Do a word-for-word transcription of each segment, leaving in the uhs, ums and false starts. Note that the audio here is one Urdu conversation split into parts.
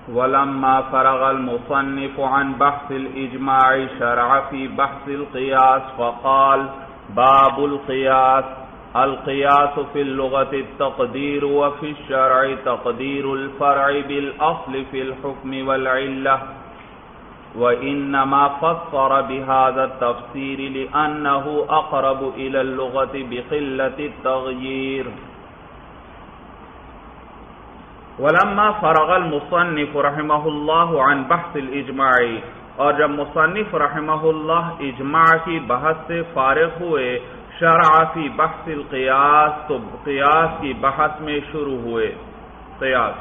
ولما فرغ المصنف عن بحث الإجماع شرع في بحث القياس فقال باب القياس القياس في اللغة التقدير وفي الشرع تقدير الفرع بالأصل في الحكم والعلة وإنما فسر بهذا التفسير لأنه أقرب إلى اللغة بقلة التغيير. ولما فرغ المصنف رحمہ اللہ عن بحث الاجماع، اور جب مصنف رحمہ اللہ اجماع کی بحث سے فارغ ہوئے، شرع فی بحث القیاس، تو قیاس کی بحث میں شروع ہوئے. قیاس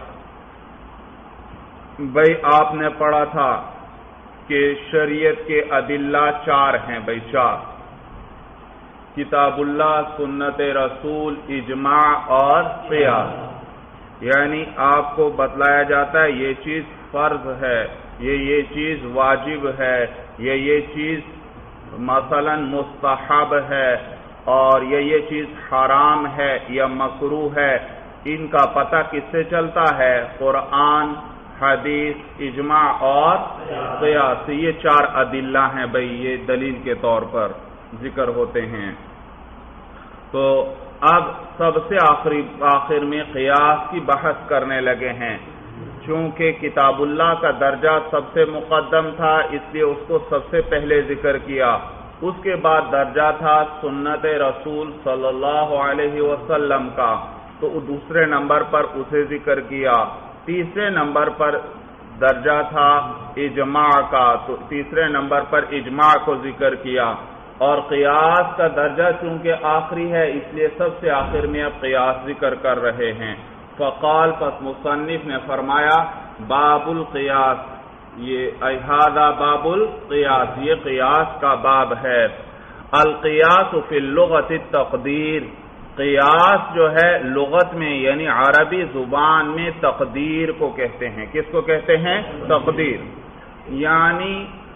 بھئی آپ نے پڑھا تھا کہ شریعت کے ادلہ چار ہیں، بھئی چار: کتاب اللہ، سنت رسول، اجماع اور قیاس. یعنی آپ کو بتلایا جاتا ہے یہ چیز فرض ہے، یہ یہ چیز واجب ہے، یہ یہ چیز مثلا مستحب ہے، اور یہ یہ چیز حرام ہے یا مکروہ ہے. ان کا پتہ کس سے چلتا ہے؟ قرآن، حدیث، اجماع اور قیاس. یہ چار ادلہ ہیں بھئی، یہ دلیل کے طور پر ذکر ہوتے ہیں. تو اب سب سے آخری آخر میں قیاس کی بحث کرنے لگے ہیں. چونکہ کتاب اللہ کا درجہ سب سے مقدم تھا، اس لیے اس کو سب سے پہلے ذکر کیا. اس کے بعد درجہ تھا سنت رسول صلی اللہ علیہ وسلم کا، تو دوسرے نمبر پر اسے ذکر کیا. تیسرے نمبر پر درجہ تھا اجماع کا، تو تیسرے نمبر پر اجماع کو ذکر کیا. اور قیاس کا درجہ چونکہ آخری ہے، اس لیے سب سے آخر میں اب قیاس ذکر کر رہے ہیں. فقال، پس مصنف نے فرمایا باب القیاس، یہ احاطہ باب القیاس، یہ قیاس کا باب ہے. القیاس فی اللغت التقدیر، قیاس جو ہے لغت میں یعنی عربی زبان میں تقدیر کو کہتے ہیں. کس کو کہتے ہیں؟ تقدیر. یعنی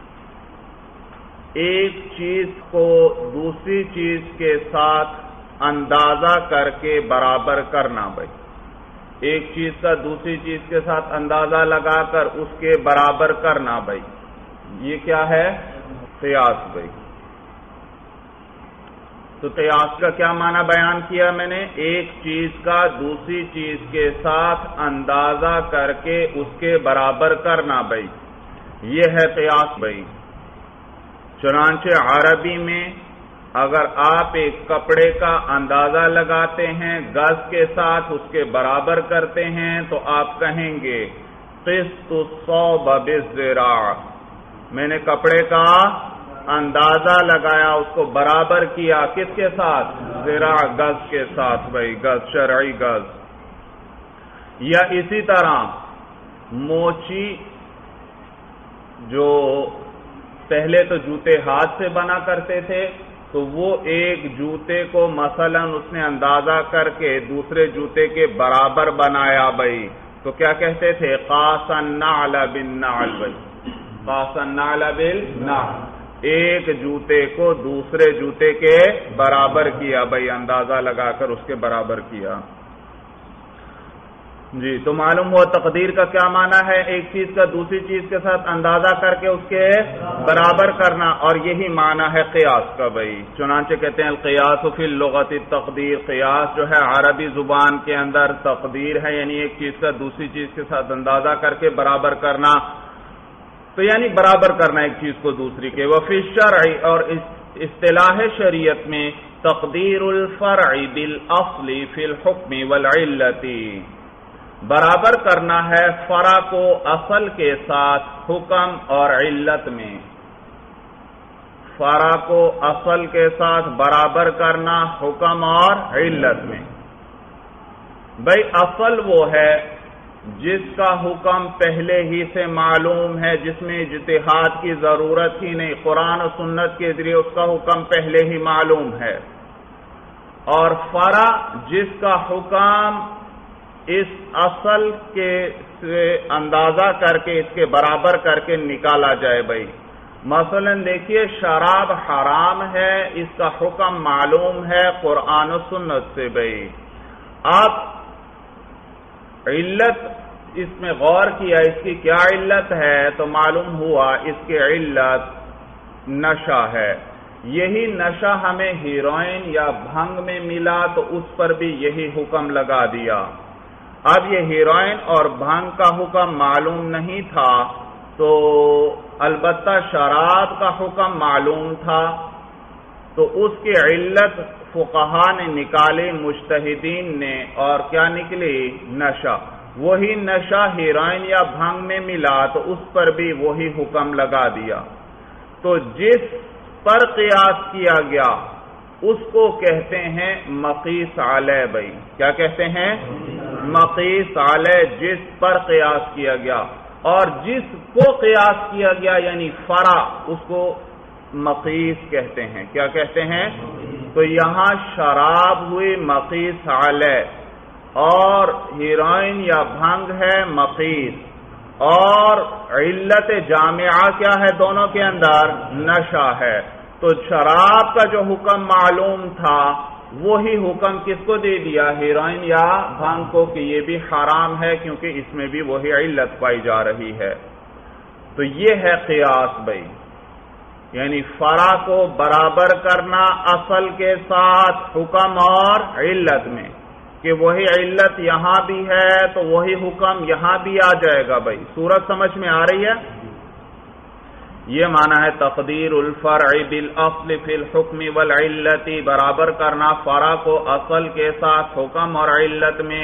ایک چیز کو دوسری چیز کے ساتھ اندازہ کر کے برابر کرنا. بھائی ایک چیز کا دوسری چیز کے ساتھ اندازہ لگا کر اس کے برابر کرنا، بھائی یہ کیا ہے؟ قیاس. بھائی تو قیاس کا کیا معنی بیان کیا میں نے؟ ایک چیز کا دوسری چیز کے ساتھ اندازہ کر کے اس کے برابر کرنا، بھائی یہ ہے قیاس. بھائی چنانچہ عربی میں اگر آپ ایک کپڑے کا اندازہ لگاتے ہیں، گز کے ساتھ اس کے برابر کرتے ہیں، تو آپ کہیں گے قسط الصوب بالذراع، میں نے کپڑے کا اندازہ لگایا، اس کو برابر کیا، کس کے ساتھ؟ ذراع، گز کے ساتھ. بھائی گز، شرعی گز. یا اسی طرح موچی، جو پہلے تو جوتے ہاتھ سے بنا کرتے تھے، تو وہ ایک جوتے کو مثلا اس نے اندازہ کر کے دوسرے جوتے کے برابر بنایا. بھائی تو کیا کہتے تھے؟ قاس النعل بالنعل. بھائی قاس النعل بالنعل، ایک جوتے کو دوسرے جوتے کے برابر کیا. بھائی اندازہ لگا کر اس کے برابر کیا. جی تو معلوم ہوا تقدیر کا کیا معنی ہے؟ ایک چیز کا دوسری چیز کے ساتھ اندازہ کر کے اس کے برابر کرنا، اور یہی معنی ہے قیاس کا. بھائی چنانچہ کہتے ہیں القیاس فی اللغت التقدیر، قیاس جو ہے عربی زبان کے اندر تقدیر ہے، یعنی ایک چیز کا دوسری چیز کے ساتھ اندازہ کر کے برابر کرنا. تو یعنی برابر کرنا ایک چیز کو دوسری کے. وفی الشرع، اور اصطلاح شریعت میں تقدیر الفرع بالاصل فی الحکم والعلت، برابر کرنا ہے فرع کو اصل کے ساتھ حکم اور علت میں. فرع کو اصل کے ساتھ برابر کرنا حکم اور علت میں. بھائی اصل وہ ہے جس کا حکم پہلے ہی سے معلوم ہے، جس میں اجتہاد کی ضرورت ہی نہیں، قرآن و سنت کے ذریعے اس کا حکم پہلے ہی معلوم ہے. اور فرع جس کا حکم اس اصل کے سے اندازہ کر کے اس کے برابر کر کے نکالا جائے. بھائی مثلا دیکھیے شراب حرام ہے، اس کا حکم معلوم ہے قرآن و سنت سے. بھائی آپ علت اس میں غور کیا اس کی کیا علت ہے تو معلوم ہوا اس کی علت نشہ ہے. یہی نشہ ہمیں ہیروئن یا بھنگ میں ملا تو اس پر بھی یہی حکم لگا دیا. اب یہ ہیروئن اور بھنگ کا حکم معلوم نہیں تھا تو البتہ شراب کا حکم معلوم تھا تو اس کی علت فقہا نے نکالی مجتہدین نے اور کیا نکلی نشہ. وہی نشہ ہیروئن یا بھنگ میں ملا تو اس پر بھی وہی حکم لگا دیا. تو جس پر قیاس کیا گیا اس کو کہتے ہیں مقیس علیہ. بھائی کیا کہتے ہیں؟ مقیس علیہ، جس پر قیاس کیا گیا. اور جس کو قیاس کیا گیا یعنی فرع اس کو مقیس کہتے ہیں. کیا کہتے ہیں؟ تو یہاں شراب ہوئی مقیس علیہ اور ہیروئن یا بھنگ ہے مقیس، اور علت جامعہ کیا ہے دونوں کے اندر؟ نشہ ہے. تو شراب کا جو حکم معلوم تھا وہی حکم کس کو دے دیا؟ ہیروئن یا بھنگ کو کہ یہ بھی حرام ہے کیونکہ اس میں بھی وہی علت پائی جا رہی ہے. تو یہ ہے قیاس بھائی، یعنی فرع کو برابر کرنا اصل کے ساتھ حکم اور علت میں، کہ وہی علت یہاں بھی ہے تو وہی حکم یہاں بھی آ جائے گا. بھائی صورت سمجھ میں آ رہی ہے؟ یہ معنی ہے تقدیر الفرع بالاصل فی الحکم والعلت، برابر کرنا فرع کو اصل کے ساتھ حکم اور علت میں.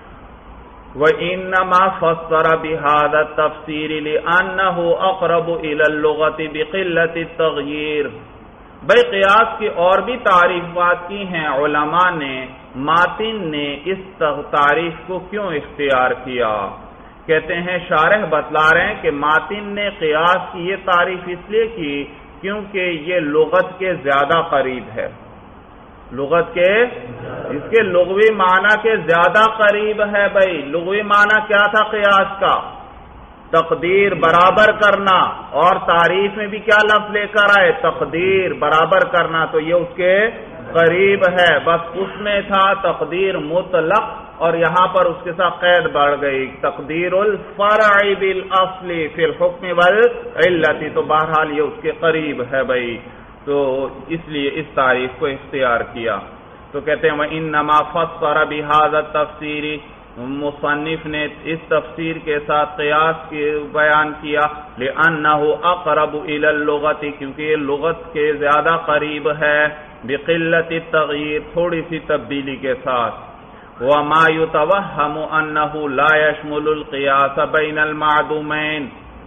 وَإِنَّمَا فَسَّرَ بِهَذَا التَّفْسِيرِ لِأَنَّهُ أَقْرَبُ إِلَى اللُّغَةِ بِقِلَّةِ التَّغْيِيرِ. بھئی قیاس کی اور بھی تعریفات کی ہیں علماء نے، ماتن نے اس تعریف کو کیوں اختیار کیا؟ کہتے ہیں شارح بتلا رہے ہیں کہ ماتن نے قیاس کی یہ تعریف اس لیے کی کیونکہ یہ لغت کے زیادہ قریب ہے. لغت کے اس کے لغوی معنی کے زیادہ قریب ہے. بھائی لغوی معنی کیا تھا قیاس کا؟ تقدیر برابر کرنا، اور تعریف میں بھی کیا لفظ لے کر آئے؟ تقدیر برابر کرنا. تو یہ اس کے قریب ہے. بس اس میں تھا تقدیر مطلق اور یہاں پر اس کے ساتھ قید بڑھ گئی تقدیر الفرع بالاصل فی الحکم والعلت. تو بہرحال یہ اس کے قریب ہے بھائی، تو اس لیے اس تعریف کو اختیار کیا. تو کہتے ہیں وَإِنَّمَا فَسَّرَ بِهَذَا التَّفْسِيرِ، مصنف نے اس تفسیر کے ساتھ قیاس کی بیان کیا لِأَنَّهُ أَقْرَبُ إِلَى اللُّغَةِ، کیونکہ یہ لغت کے زیادہ قریب ہے، بِقِلَّةِ التَّغْيِيرِ، تھوڑی سی تبدیلی کے ساتھ. وَمَا يُتَوَهَّمُ أَنَّهُ لَا يَشْمُلُ الْقِيَاسَ بَيْنَ الْمَعْدُومَيْنِ.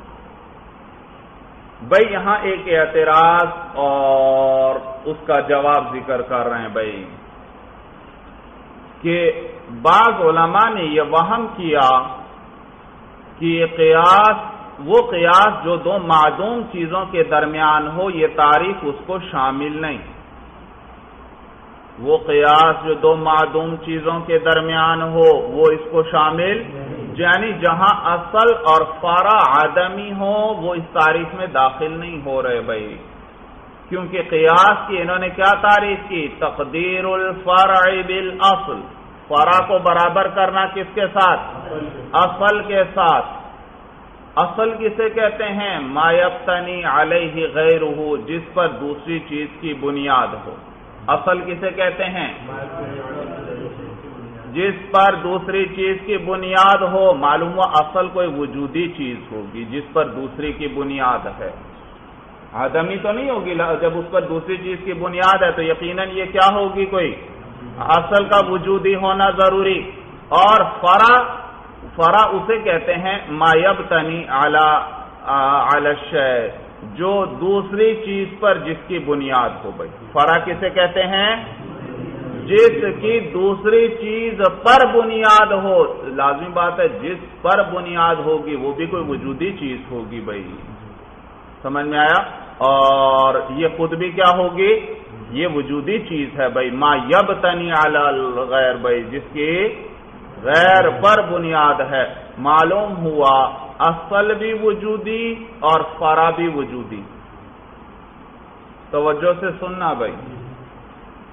بھئی یہاں ایک اعتراض اور اس کا جواب ذکر کر رہے ہیں بھئی کہ بعض علماء نے یہ وہم کیا کہ یہ قیاس وہ قیاس جو دو معدوم چیزوں کے درمیان ہو یہ تعریف اس کو شامل نہیں. وہ قیاس جو دو معدوم چیزوں کے درمیان ہو وہ اس کو شامل، یعنی جہاں اصل اور فرع عدمی ہو وہ اس تعریف میں داخل نہیں ہو رہے بھائی، کیونکہ قیاس کی انہوں نے کیا تعریف کی؟ تقدیر الفرع بالاصل، فرع کو برابر کرنا کس کے ساتھ؟ اصل کے ساتھ. اصل کسے کہتے ہیں؟ ما یبتنی علیہ غیرہ، جس پر دوسری چیز کی بنیاد ہو. اصل کسے کہتے ہیں؟ جس پر دوسری چیز کی بنیاد ہو. معلوم ہوا اصل کوئی وجودی چیز ہوگی جس پر دوسری کی بنیاد ہے، آدمی تو نہیں ہوگی. جب اس پر دوسری چیز کی بنیاد ہے تو یقیناً یہ کیا ہوگی؟ کوئی اصل کا وجودی ہونا ضروری. اور فرع فرع اسے کہتے ہیں ما یبتنی علی علی الشیء، جو دوسری چیز پر جس کی بنیاد ہو. بھائی فرع کسے کہتے ہیں؟ جس کی دوسری چیز پر بنیاد ہو. لازمی بات ہے جس پر بنیاد ہوگی وہ بھی کوئی وجودی چیز ہوگی. بھائی سمجھ میں آیا؟ اور یہ خود بھی کیا ہوگی؟ یہ وجودی چیز ہے. بھائی ما یبتنی علی الغیر، بھائی جس کی غیر پر بنیاد ہے. معلوم ہوا اصل بھی وجودی اور فرع بھی وجودی. توجہ سے سننا بھائی.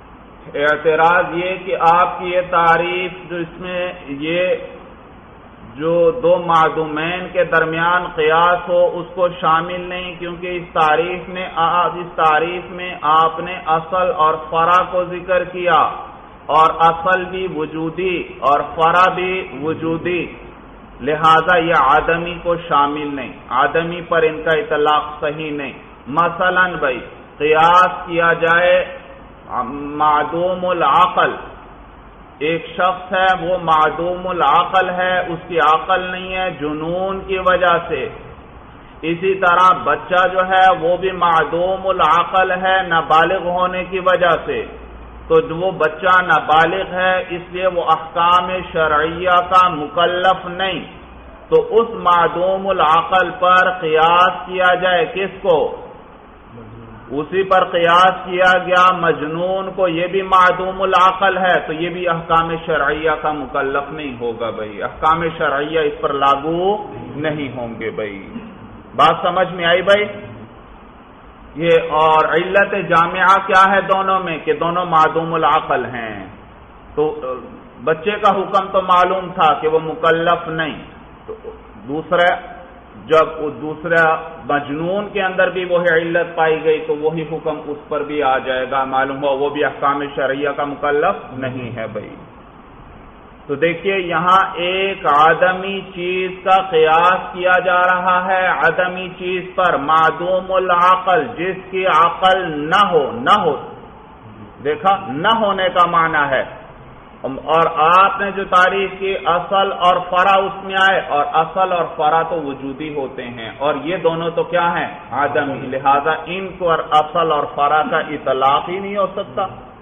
اعتراض یہ کہ آپ کی یہ تعریف جو اس میں یہ جو دو معدومین کے درمیان قیاس ہو اس کو شامل نہیں، کیونکہ اس تعریف میں اس تعریف میں آپ نے اصل اور فرع کو ذکر کیا، اور اصل بھی وجودی اور فرع بھی وجودی، لہذا یہ آدمی کو شامل نہیں، آدمی پر ان کا اطلاق صحیح نہیں۔ مثلا بھائی قیاس کیا جائے معدوم العقل، ایک شخص ہے وہ معدوم العقل ہے، اس کی عقل نہیں ہے جنون کی وجہ سے، اسی طرح بچہ جو ہے وہ بھی معدوم العقل ہے نابالغ ہونے کی وجہ سے، تو وہ بچہ نابالغ ہے اس لیے وہ احکام شرعیہ کا مکلف نہیں، تو اس معدوم العقل پر قیاس کیا جائے کس کو؟ اسی پر قیاس کیا گیا مجنون کو، یہ بھی معدوم العقل ہے تو یہ بھی احکام شرعیہ کا مکلف نہیں ہوگا بھائی، احکام شرعیہ اس پر لاگو نہیں ہوں گے بھائی۔ بات سمجھ میں آئی بھائی؟ یہ اور علت جامعہ کیا ہے دونوں میں کہ دونوں معدوم العقل ہیں، تو بچے کا حکم تو معلوم تھا کہ وہ مکلف نہیں، تو دوسرے جب دوسرا مجنون کے اندر بھی وہی علت پائی گئی تو وہی حکم اس پر بھی آ جائے گا، معلوم ہو وہ بھی احکام شرعیہ کا مکلف نہیں ہے بھائی۔ تو دیکھیے یہاں ایک آدمی چیز کا قیاس کیا جا رہا ہے آدمی چیز پر، معدوم العقل جس کی عقل نہ ہو، نہ ہو دیکھا نہ ہونے کا معنی ہے، اور آپ نے جو تعریف کی اصل اور فرع اس میں آئے، اور اصل اور فرع تو وجودی ہوتے ہیں، اور یہ دونوں تو کیا ہیں؟ آدمی، لہذا ان پر اصل اور فرع کا اطلاق ہی نہیں ہو سکتا،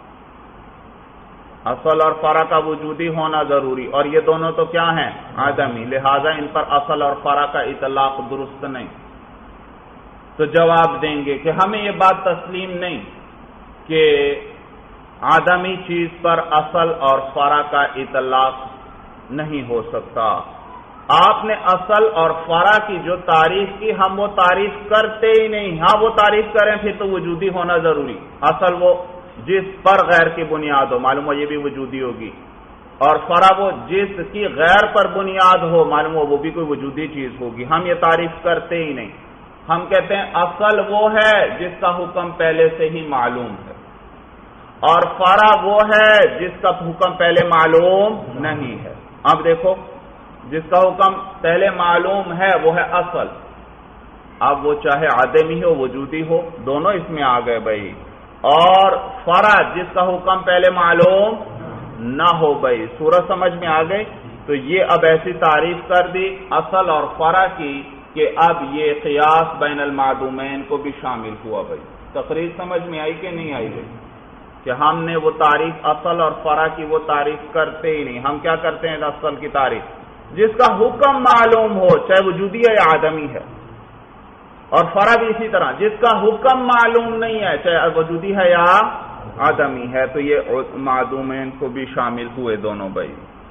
اصل اور فرع کا وجودی ہونا ضروری، اور یہ دونوں تو کیا ہیں؟ آدمی، لہذا ان پر اصل اور فرع کا اطلاق درست نہیں۔ تو جواب دیں گے کہ ہمیں یہ بات تسلیم نہیں کہ آدمی چیز پر اصل اور فرع کا اطلاق نہیں ہو سکتا۔ آپ نے اصل اور فرع کی جو تعریف کی ہم وہ تعریف کرتے ہی نہیں، ہاں وہ تعریف کریں پھر تو وجودی ہونا ضروری، اصل وہ جس پر غیر کی بنیاد ہو، معلوم ہو یہ بھی وجودی ہوگی، اور فرع وہ جس کی غیر پر بنیاد ہو، معلوم ہو وہ بھی کوئی وجودی چیز ہوگی، ہم یہ تعریف کرتے ہی نہیں۔ ہم کہتے ہیں اصل وہ ہے جس کا حکم پہلے سے ہی معلوم ہے، اور فرع وہ ہے جس کا حکم پہلے معلوم نہیں ہے۔ اب دیکھو جس کا حکم پہلے معلوم ہے وہ ہے اصل، اب وہ چاہے آدمی ہو وجودی ہو دونوں اس میں آ گئے بھائی، اور فرع جس کا حکم پہلے معلوم نہ ہو بھائی، صورت سمجھ میں آ گئی؟ تو یہ اب ایسی تعریف کر دی اصل اور فرع کی کہ اب یہ قیاس بین المعدومین کو بھی شامل ہوا بھائی۔ تقریر سمجھ میں آئی کہ نہیں آئی بھائی؟ کہ ہم نے وہ تعریف اصل اور فرع کی وہ تعریف کرتے ہی نہیں، ہم کیا کرتے ہیں اصل کی تعریف جس کا حکم معلوم ہو، چاہے وجودی ہے یا آدمی ہے، اور فرع بھی اسی طرح جس کا حکم معلوم نہیں ہے، چاہے وجودی ہے یا آدمی ہے، تو یہ معدومین کو بھی شامل ہوئے دونوں بھائی۔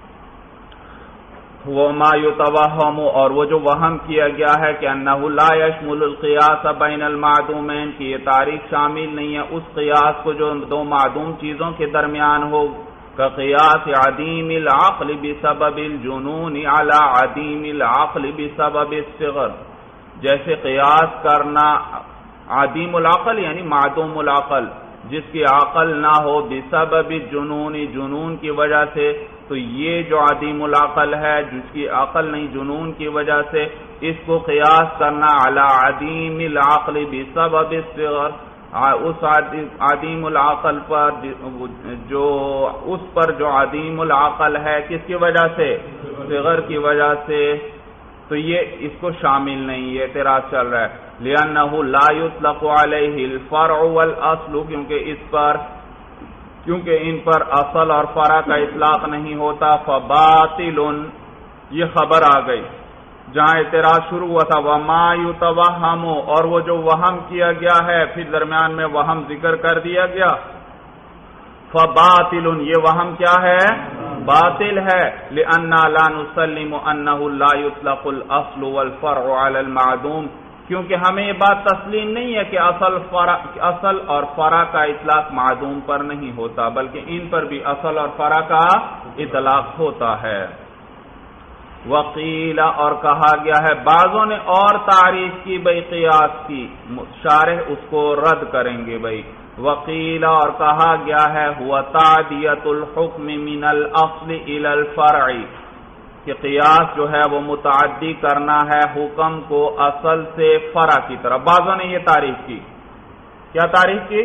وَمَا يُتَوَهَّمُ، اور وہ جو وہم کیا گیا ہے کہ أَنَّهُ لَا يَشْمُلُ الْقِيَاسَ بَيْنَ الْمَعْدُومَيْنِ کہ یہ تعریف شامل نہیں ہے اس قیاس کو جو دو معدوم چیزوں کے درمیان ہو، كَقِيَاسِ عَدِيمِ الْعَقْلِ بِسَبَبِ الْجُنُونِ عَلَى عَدِيمِ الْعَقْلِ بِسَبَبِ الصِّغَرِ، جیسے قیاس کرنا عدیم العقل یعنی معدوم العقل جس کی عقل نہ ہو بسبب جنون جنون کی وجہ سے، تو یہ جو عدیم العقل ہے جس کی عقل نہیں جنون کی وجہ سے، اس کو قیاس کرنا علی عدیم العقل بسبب الصغر، اس عدیم العقل پر جو اس پر جو عدیم العقل ہے کس کی وجہ سے؟ صغر کی وجہ سے، تو یہ اس کو شامل نہیں، یہ اعتراض چل رہا ہے۔ لِأَنَّهُ لَا يُطْلَقُ عَلَيْهِ الْفَرْعُ وَالْأَصْلُ، کیونکہ اس پر کیونکہ ان پر اصل اور فرع کا اطلاق نہیں ہوتا، فَبَاطِلٌ یہ خبر آ گئی جہاں اعتراض شروع ہوا تھا، وَمَا يُتَوَهَّمُ اور وہ جو وہم کیا گیا ہے پھر درمیان میں وہم ذکر کر دیا گیا، فَبَاطِلٌ یہ وہم کیا ہے؟ باطل ہے، لِأَنَّا لَا نُسَلِّمُ أَنَّهُ لَا يُطْلَقُ الْأَصْلُ وَالْفَرْعُ عَلَى الْمَعْدُومِ، کیونکہ ہمیں یہ بات تسلیم نہیں ہے کہ اصل فرع اصل اور فرع کا اطلاق معدوم پر نہیں ہوتا، بلکہ ان پر بھی اصل اور فرع کا اطلاق ہوتا ہے۔ وقیل اور کہا گیا ہے، بعضوں نے اور تعریف کی بھئی قیاس کی، شارح اس کو رد کریں گے بھئی. وقیل اور کہا گیا ہے ہوا تعدیت الحکم من الاصل الى الفرع، کہ قیاس جو ہے وہ متعدی کرنا ہے حکم کو اصل سے فرع کی طرف. بعضوں نے یہ تعریف کی، کیا تعریف کی؟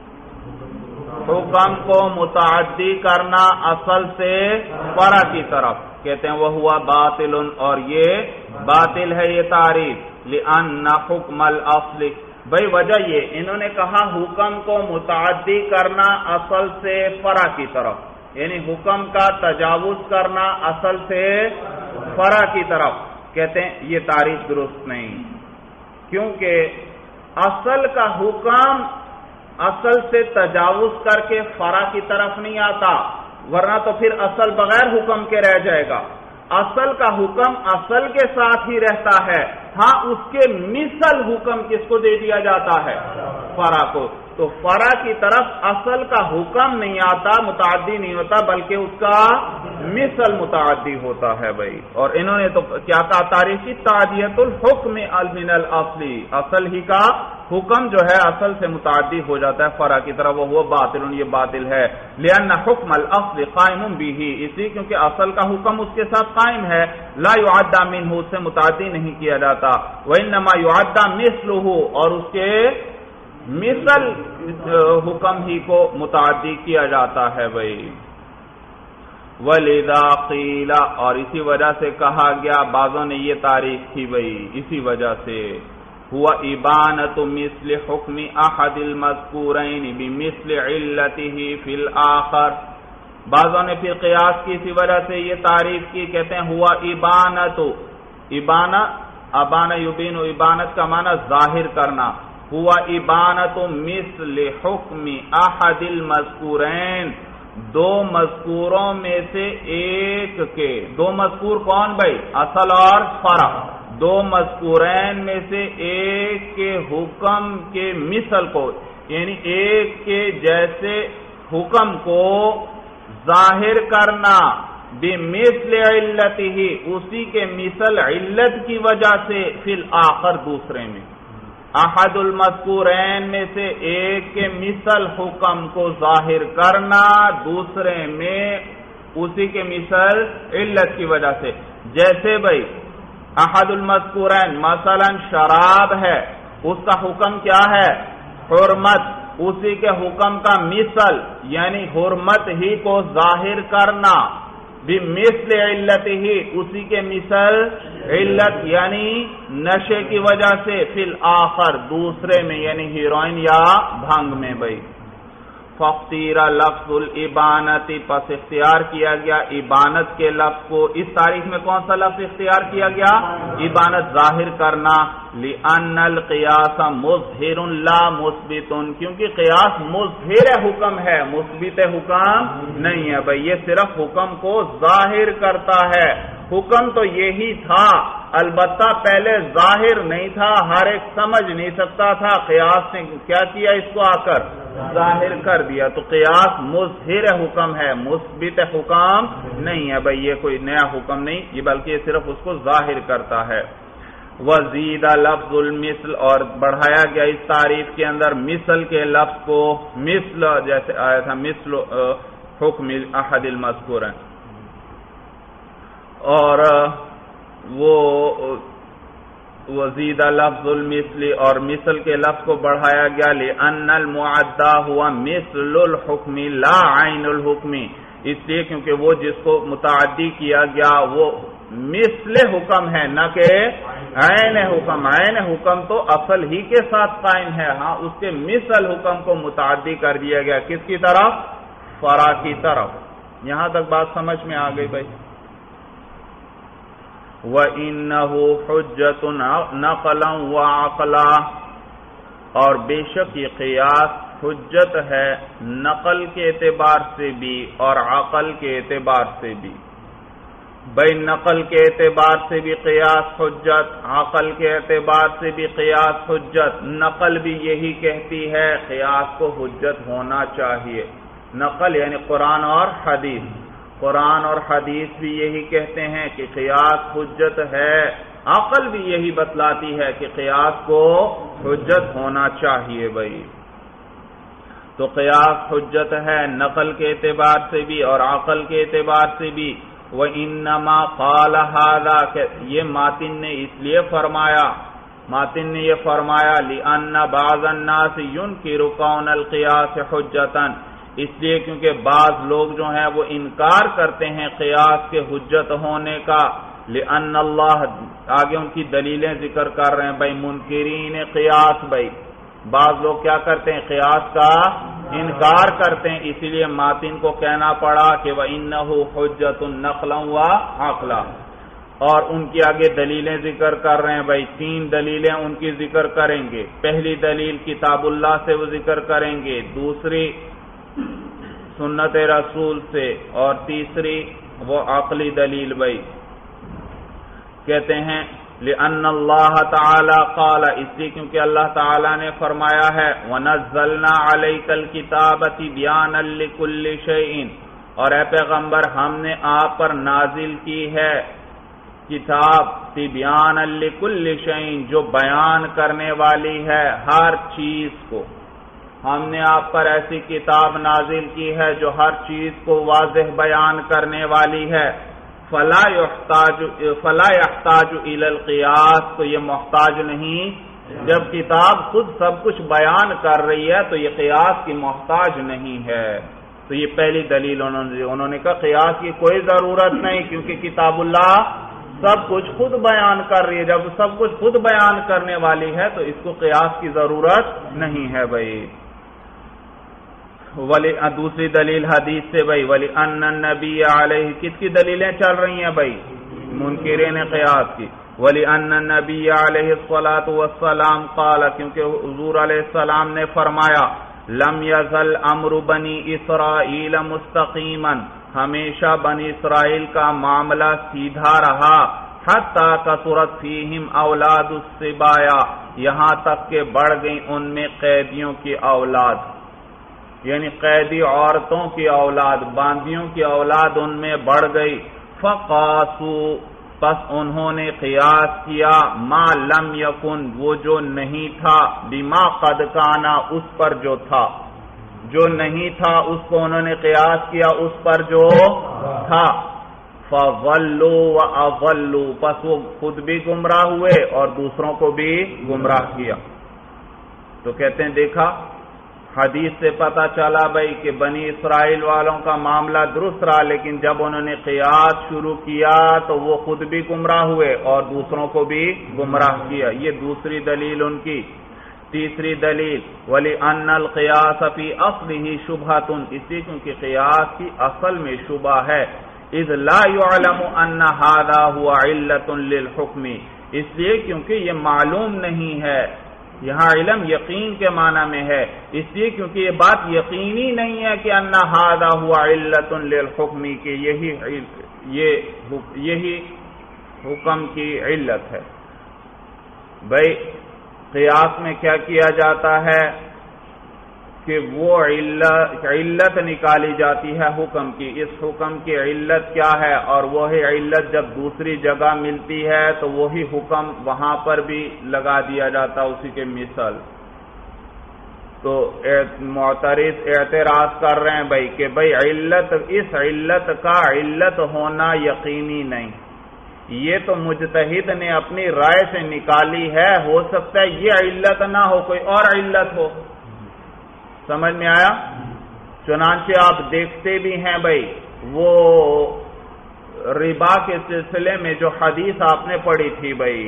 حکم کو متعدی کرنا اصل سے فرع کی طرف. کہتے ہیں وہ ہوا باطل، اور یہ باطل ہے یہ تعریف. لأن حکم الاصل، بھئی وجہ یہ انہوں نے کہا حکم کو متعدی کرنا اصل سے فرع کی طرف، یعنی حکم کا تجاوز کرنا اصل سے فرع کی طرف. کہتے ہیں یہ تعریف درست نہیں، کیونکہ اصل کا حکم اصل سے تجاوز کر کے فرع کی طرف نہیں آتا، ورنہ تو پھر اصل بغیر حکم کے رہ جائے گا. اصل کا حکم اصل کے ساتھ ہی رہتا ہے، ہاں اس کے مثل حکم کس کو دے دیا جاتا ہے؟ فرع کو. تو فرع کی طرف اصل کا حکم نہیں آتا، متعدی نہیں ہوتا، بلکہ اس کا مثل متعدی ہوتا ہے بھائی. اور انہوں نے تو کیا کہا تعریف کی؟ تعدیت الحکم من الاصلی، اصل ہی کا حکم جو ہے اصل سے متعدی ہو جاتا ہے فرع کی طرف. وہ باطل، یہ باطل ہے. لأن حکم الاصل قائم به، اسی کیونکہ اصل کا حکم اس کے ساتھ قائم ہے. لا يعدى منه، اس سے متعدی نہیں کیا جاتا. وانما يعدى مثله، اور اس کے مثل حکم ہی کو متعدی کیا جاتا ہے بھائی. وَلِذَا قِيلَ، اور اسی وجہ سے کہا گیا، بعضوں نے یہ تعریف کی بھائی اسی وجہ سے، ہوا ابانۃ مثل حکم احد المذکورین بمثل علتہ فی الآخر. بعضوں نے پھر قیاس کی اسی وجہ سے یہ تعریف کی. کہتے ہیں ہوا ابانۃ، ابانہ ابانہ یبین، ابانت کا معنی ظاہر کرنا. ہوا ابانۃ مثل حکم احد المذکورین، دو مذکوروں میں سے ایک کے، دو مذکور کون بھائی؟ اصل اور فرع. دو مذکورین میں سے ایک کے حکم کے مثل کو، یعنی ایک کے جیسے حکم کو ظاہر کرنا، بمثل علتہ، اسی کے مثل علت کی وجہ سے، فی الآخر دوسرے میں. احد المذکورین میں سے ایک کے مثل حکم کو ظاہر کرنا دوسرے میں اسی کے مثل علت کی وجہ سے. جیسے بھائی احد المذکورین مثلا شراب ہے، اس کا حکم کیا ہے؟ حرمت. اسی کے حکم کا مثل یعنی حرمت ہی کو ظاہر کرنا، بمثل علتہ، اسی کے مثل علت یعنی نشے کی وجہ سے، فی الآخر دوسرے میں یعنی ہیروئن یا بھنگ میں بھائی. فاختیر لفظ الابانت، پس اختیار کیا گیا ابانت کے لفظ کو. اس تاریخ میں کون سا لفظ اختیار کیا گیا؟ ابانت، ظاہر کرنا. لأن القیاس مظہر لا مثبت، کیونکہ قیاس مظہر حکم ہے، مثبت حکم نہیں ہے بھائی. یہ صرف حکم کو ظاہر کرتا ہے. حکم تو یہی تھا، البتہ پہلے ظاہر نہیں تھا، ہر ایک سمجھ نہیں سکتا تھا. قیاس نے کیا کیا؟ اس کو آ کر ظاہر کر دیا. تو قیاس مظہر حکم ہے، مثبت حکم نہیں ہے بھائی. یہ کوئی نیا حکم نہیں، یہ بلکہ یہ صرف اس کو ظاہر کرتا ہے. وزید لفظ المثل، اور بڑھایا گیا اس تعریف کے اندر مثل کے لفظ کو. مثل جیسے آیا تھا مثل حکم احد المذکورین، اور وہ وزید لفظ المثل، اور مثل کے لفظ کو بڑھایا گیا. لأن المعدى هو مثل الحکم لا عین الحکم، اس لیے کیونکہ وہ جس کو متعدی کیا گیا وہ مثل حکم ہے، نہ کہ عین حکم. عین حکم تو اصل ہی کے ساتھ قائم ہے، ہاں اس کے مثل حکم کو متعدی کر دیا گیا. کس کی طرف؟ فرع کی طرف. یہاں تک بات سمجھ میں آ گئی بھائی. وَإِنَّهُ حُجَّةٌ نَقْلًا وَعَقْلًا، اور بے شک یہ قیاس حجت ہے نقل کے اعتبار سے بھی اور عقل کے اعتبار سے بھی. بھائی نقل کے اعتبار سے بھی قیاس حجت، عقل کے اعتبار سے بھی قیاس حجت. نقل بھی یہی کہتی ہے قیاس کو حجت ہونا چاہیے. نقل یعنی قرآن اور حدیث. قرآن اور حدیث بھی یہی کہتے ہیں کہ قیاس حجت ہے، عقل بھی یہی بتلاتی ہے کہ قیاس کو حجت ہونا چاہیے بھائی. تو قیاس حجت ہے نقل کے اعتبار سے بھی اور عقل کے اعتبار سے بھی. وَإِنَّمَا قَالَ هَذَا کہ یہ ماتن نے اس لیے فرمایا ماتن نے یہ فرمایا لِأَنَّ بَعْضَ النَّاسِ يُنْكِرُ قَوْنَ الْقِيَاسِ حُجَّةً اس لیے کیونکہ بعض لوگ جو ہیں وہ انکار کرتے ہیں قیاس کے حجت ہونے کا. لِأَنَّ اللَّهَ آگے ان کی دلیلیں ذکر کر رہے ہیں بھائی منکرین قیاس. بھائی بعض لوگ کیا کرتے ہیں قیاس کا انکار کرتے ہیں، اسی لیے ماتن کو کہنا پڑا کہ وَإِنَّهُ حُجَّةٌ نَقْلًا وَعَقْلًا. اور ان کی آگے دلیلیں ذکر کر رہے ہیں بھائی تین دلیلیں ان کی ذکر کریں گے. پہلی دلیل کتاب اللہ سے وہ ذکر کریں گے، دوسری سنت رسول سے، اور تیسری وہ عقلی دلیل. بھائی کہتے ہیں لِأَنَّ اللَّهَ تَعَالَى قَالَ اس لیے کیونکہ اللہ تعالیٰ نے فرمایا ہے وَنَزَّلْنَا عَلَيْكَ الْكِتَابَ تِبْيَانًا لِكُلِّ شَيْءٍ اور اے پیغمبر ہم نے آپ پر نازل کی ہے کتاب تِبْيَانًا لِكُلِّ شَيْءٍ جو بیان کرنے والی ہے ہر چیز کو. ہم نے آپ پر ایسی کتاب نازل کی ہے جو ہر چیز کو واضح بیان کرنے والی ہے. فلا يحتاج فلا يحتاج الى القياس تو یہ محتاج نہیں، جب کتاب خود سب کچھ بیان کر رہی ہے تو یہ قیاس کی محتاج نہیں ہے. تو یہ پہلی دلیل انہوں نے انہوں نے کہا قیاس کی کوئی ضرورت نہیں کیونکہ کتاب اللہ سب کچھ خود بیان کر رہی ہے. جب سب کچھ خود بیان کرنے والی ہے تو اس کو قیاس کی ضرورت نہیں ہے. بھائی ولی دوسری دلیل حدیث سے بھائی ولی ان النبی علیہ کس کی دلیلیں چل رہی ہیں بھائی منکرین قیاس کی. ولی ان النبی علیہ الصلاۃ والسلام قال کیونکہ حضور علیہ السلام نے فرمایا لم یزل امر بنی اسرائیل مستقیما ہمیشہ بنی اسرائیل کا معاملہ سیدھا رہا حتی کثرت فیہم اولاد السبایا یہاں تک کہ بڑھ گئی ان میں قیدیوں کی اولاد، یعنی قیدی عورتوں کی اولاد باندیوں کی اولاد ان میں بڑھ گئی. فقاسو پس انہوں نے قیاس کیا ما لم یکن وہ جو نہیں تھا بما قد کانا اس پر جو تھا، جو نہیں تھا اس کو انہوں نے قیاس کیا اس پر جو تھا. فضلوا واضلوا پس وہ خود بھی گمراہ ہوئے اور دوسروں کو بھی گمراہ کیا. تو کہتے ہیں دیکھا حدیث سے پتا چلا بھائی کہ بنی اسرائیل والوں کا معاملہ درست رہا لیکن جب انہوں نے قیاس شروع کیا تو وہ خود بھی گمراہ ہوئے اور دوسروں کو بھی گمراہ کیا. یہ دوسری دلیل ان کی. تیسری دلیل وَلِأَنَّ الْقِيَاسَ فِي أَصْلِهِ شُبْهَةٌ اس لیے کیونکہ قیاس کی اصل میں شبہ ہے. اذ لا يعلم ان هذا هو علة للحكم اس لیے کیونکہ یہ معلوم نہیں ہے، یہاں علم یقین کے معنی میں ہے، اس لیے کیونکہ یہ بات یقینی نہیں ہے کہ ان هذا هو علة للحكم کہ یہی یہ یہی حکم کی علت ہے. بھائی قیاس میں کیا کیا جاتا ہے کہ وہ علت علت نکالی جاتی ہے حکم کی. اس حکم کی علت کیا ہے اور وہی علت جب دوسری جگہ ملتی ہے تو وہی حکم وہاں پر بھی لگا دیا جاتا اسی کے مثال. تو معترض اعتراض کر رہے ہیں بھائی کہ بھائی علت اس علت کا علت ہونا یقینی نہیں، یہ تو مجتہد نے اپنی رائے سے نکالی ہے، ہو سکتا ہے یہ علت نہ ہو کوئی اور علت ہو. سمجھ میں آیا؟ چنانچہ آپ دیکھتے بھی ہیں بھائی وہ ربا کے سلسلے میں جو حدیث آپ نے پڑھی تھی بھائی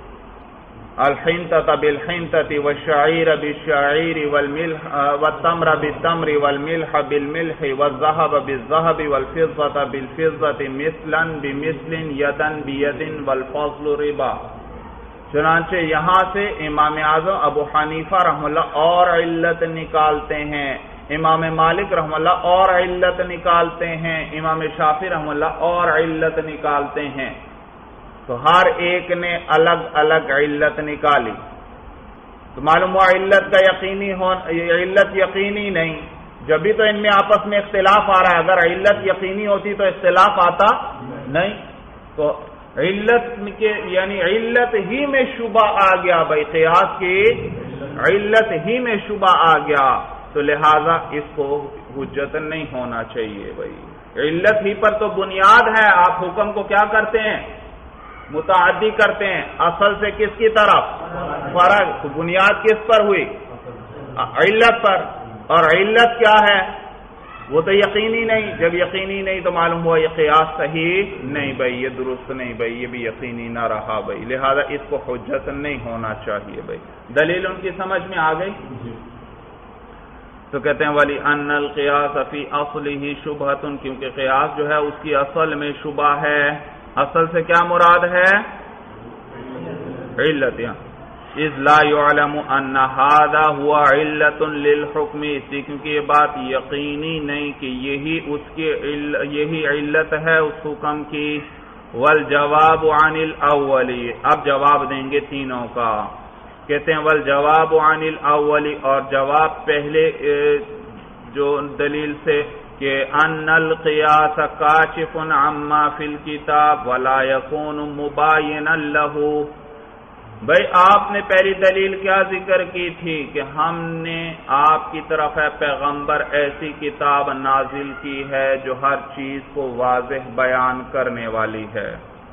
الحنطۃ بالحنطۃ والشعیر بالشعیر والملح والتمر بالتمر والملح بالملح والذهب بالذهب والفضة بالفضة مثلا بمثل یدا بید والفضل ربا. چنانچہ یہاں سے امام اعظم ابو حنیفہ رحمہ اللہ اور علت نکالتے ہیں، امام مالک رحمہ اللہ اور علت نکالتے ہیں، امام شافعی رحمہ اللہ اور علت نکالتے ہیں. تو ہر ایک نے الگ الگ علت نکالی. تو معلوم ہوا علت کا یقینی ہو علت یقینی نہیں، جبھی تو ان میں آپس میں اختلاف آ رہا ہے. اگر علت یقینی ہوتی تو اختلاف آتا نہیں. تو علت کے یعنی علت ہی میں شبہ آ گیا بھائی، قیاس کی علت ہی میں شبہ آ گیا، تو لہذا اس کو حجت نہیں ہونا چاہیے بھائی. علت ہی پر تو بنیاد ہے. آپ حکم کو کیا کرتے ہیں؟ متعدی کرتے ہیں. اصل سے کس کی طرف؟ فرق. تو بنیاد کس پر ہوئی؟ علت پر. اور علت کیا ہے؟ وہ تو یقینی نہیں. جب یقینی نہیں تو معلوم ہوا یہ قیاس صحیح نہیں بھائی، یہ درست نہیں بھائی، یہ بھی یقینی نہ رہا بھائی، لہذا اس کو حجت نہیں ہونا چاہیے بھائی. دلیل ان کی سمجھ میں آ گئی؟ تو کہتے ہیں ولی ان القیاس فی اصلہ شبہۃ، کیونکہ قیاس جو ہے اس کی اصل میں شبہ ہے. اصل سے کیا مراد ہے؟ علت. یہاں اذ لا يعلم ان هذا هو علت للحکم، اس لیے کیونکہ یہ بات یقینی نہیں کہ یہی اس کی یہی علت ہے اس حکم کی. والجواب عن الاول، اب جواب دیں گے تینوں کا. کہتے ہیں والجواب عن الاول، اور جواب پہلے جو دلیل سے کہ ان القیاس کاشف عما فی الکتاب ولا یکون مباینا له. بھائی آپ نے پہلی دلیل کیا ذکر کی تھی کہ ہم نے آپ کی طرف ہے پیغمبر ایسی کتاب نازل کی ہے جو ہر چیز کو واضح بیان کرنے والی ہے.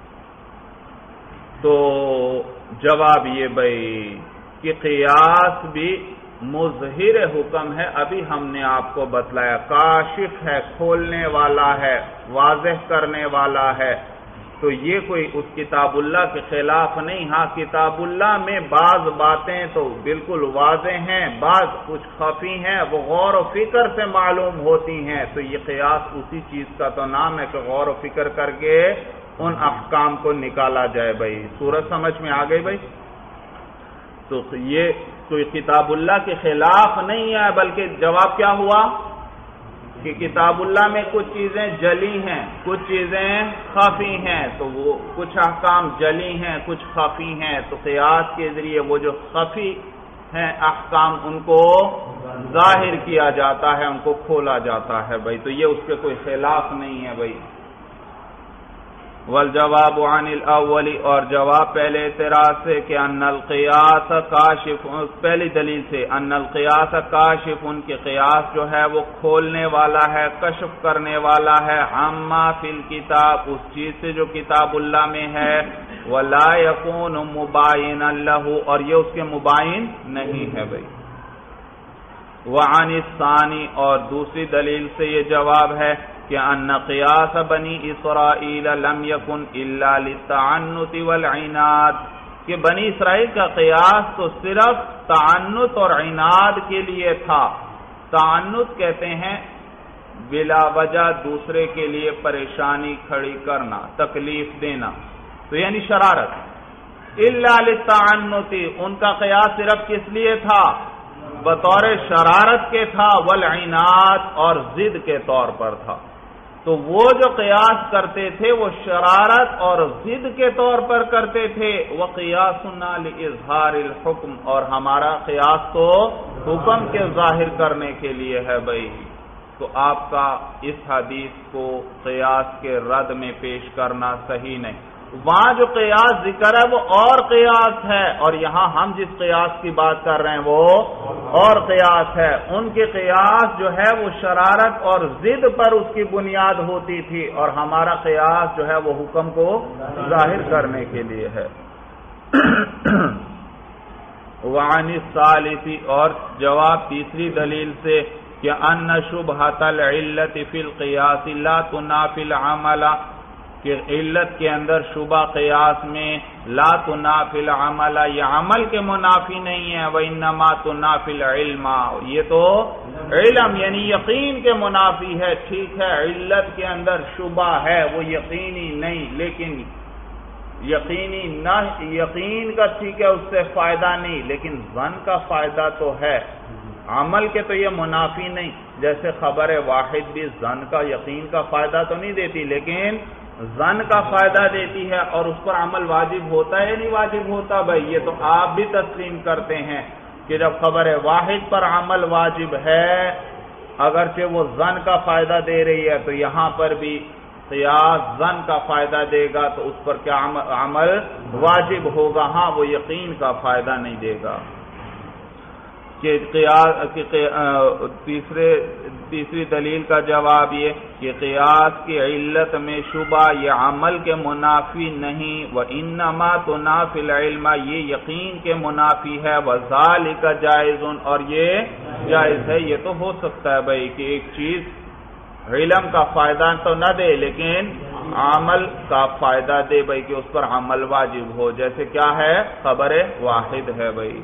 تو جواب یہ بھائی کہ قیاس بھی مظہر حکم ہے، ابھی ہم نے آپ کو بتلایا. کاشف ہے، کھولنے والا ہے، واضح کرنے والا ہے. تو یہ کوئی اس کتاب اللہ کے خلاف نہیں. ہاں کتاب اللہ میں بعض باتیں تو بالکل واضح ہیں، بعض کچھ خفی ہیں، وہ غور و فکر سے معلوم ہوتی ہیں. تو یہ قیاس اسی چیز کا تو نام ہے کہ غور و فکر کر کے ان احکام کو نکالا جائے بھائی. سورج سمجھ میں آ گئی بھائی؟ تو یہ کوئی کتاب اللہ کے خلاف نہیں ہے، بلکہ جواب کیا ہوا کہ کتاب اللہ میں کچھ چیزیں جلی ہیں، کچھ چیزیں خفی ہیں. تو وہ کچھ احکام جلی ہیں، کچھ خفی ہیں. تو قیاس کے ذریعے وہ جو خفی ہیں احکام ان کو ظاہر کیا جاتا ہے، ان کو کھولا جاتا ہے بھائی. تو یہ اس کے کوئی خلاف نہیں ہے بھائی. والجواب عن الاول، اور جواب پہلے اعتراض سے کہ ان القیاس کاشف، پہلی دلیل سے ان القیاس کاشف، ان کے قیاس جو ہے وہ کھولنے والا ہے، کشف کرنے والا ہے. عما فی الکتاب، اس چیز سے جو کتاب اللہ میں ہے. ولا یکون مباینا له، اور یہ اس کے مباین نہیں ہے بھائی. وعن الثانی، اور دوسری دلیل سے یہ جواب ہے کہ ان قیاس بنی اسرائیل لم یکن الا للتعنت والعناد، کہ بنی اسرائیل کا قیاس تو صرف تعنت اور عناد کے لیے تھا. تعنت کہتے ہیں بلا وجہ دوسرے کے لیے پریشانی کھڑی کرنا، تکلیف دینا، تو یعنی شرارت. الا للتعنت، ان کا قیاس صرف کس لیے تھا؟ بطور شرارت کے تھا. والعناد، اور ضد کے طور پر تھا. تو وہ جو قیاس کرتے تھے وہ شرارت اور ضد کے طور پر کرتے تھے. وقیاسنا لإظہار الحکم، اور ہمارا قیاس تو حکم کے ظاہر کرنے کے لیے ہے بھائی. تو آپ کا اس حدیث کو قیاس کے رد میں پیش کرنا صحیح نہیں. وہاں جو قیاس ذکر ہے وہ اور قیاس ہے، اور یہاں ہم جس قیاس کی بات کر رہے ہیں وہ اور قیاس ہے. ان کے قیاس جو ہے وہ شرارت اور ضد پر اس کی بنیاد ہوتی تھی، اور ہمارا قیاس جو ہے وہ حکم کو ظاہر کرنے کے لیے ہے. وعن الثالث، اور جواب تیسری دلیل سے کہ ان شبہۃ العلت فی القیاس لا تنافی العمل، کہ علت کے اندر شبہ قیاس میں لا تنافی العمل، یہ عمل کے منافی نہیں ہے. وانما تنافی العلم، یہ تو علم یعنی یقین کے منافی ہے. ٹھیک ہے علت کے اندر شبہ ہے، وہ یقینی نہیں، لیکن یقینی نہ یقین کا ٹھیک ہے اس سے فائدہ نہیں، لیکن ظن کا فائدہ تو ہے. عمل کے تو یہ منافی نہیں. جیسے خبر واحد بھی ظن کا یقین کا فائدہ تو نہیں دیتی، لیکن ظن کا فائدہ دیتی ہے. اور اس پر عمل واجب ہوتا ہے یا نہیں واجب ہوتا بھائی؟ یہ تو آپ بھی تسلیم کرتے ہیں کہ جب خبر واحد پر عمل واجب ہے اگرچہ وہ ظن کا فائدہ دے رہی ہے تو یہاں پر بھی قیاس ظن کا فائدہ دے گا تو اس پر کیا عمل واجب ہوگا، ہاں وہ یقین کا فائدہ نہیں دے گا۔ کہ قیاس تیسرے تیسری دلیل کا جواب یہ کہ قیاس کی علت میں شبہ یہ عمل کے منافی نہیں، وَإِنَّمَا تُنَافِي الْعِلْمَ یہ یقین کے منافی ہے، وَذَلِكَ جَائِزٌ اور یہ جائز ہے۔ یہ تو ہو سکتا ہے بھائی کہ ایک چیز علم کا فائدہ تو نہ دے لیکن عمل کا فائدہ دے بھائی کہ اس پر عمل واجب ہو، جیسے کیا ہے خبر واحد ہے بھائی۔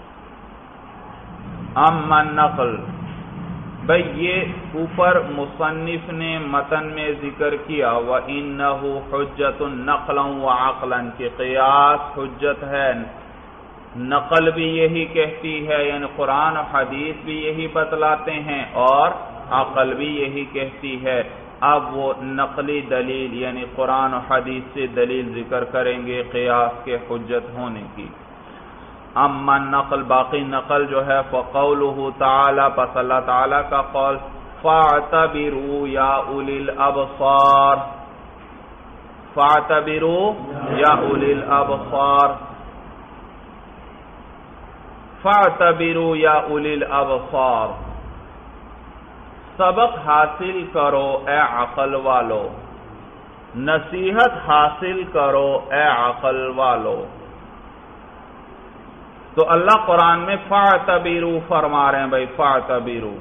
اما النقل بھئی یہ اوپر مصنف نے متن میں ذکر کیا وَإِنَّهُ حُجَّةٌ نَقْلًا وَعَقْلًا کہ قیاس حجت ہے، نقل بھی یہی کہتی ہے یعنی قرآن و حدیث بھی یہی بتلاتے ہیں اور عقل بھی یہی کہتی ہے۔ اب وہ نقلی دلیل یعنی قرآن و حدیث سے دلیل ذکر کریں گے قیاس کے حجت ہونے کی۔ اما النقل باقی نقل جو ہے فقولہ تعالی پس اللہ تعالی کا قول فاعتبروا یا اولی الابصار، فاعتبروا یا اولی الابصار، فاعتبروا یا اولی الابصار سبق حاصل کرو اے عقل والو، نصیحت حاصل کرو اے عقل والو۔ تو اللہ قرآن میں فاعتبروا فرما رہے ہیں بھائی، فاعتبروا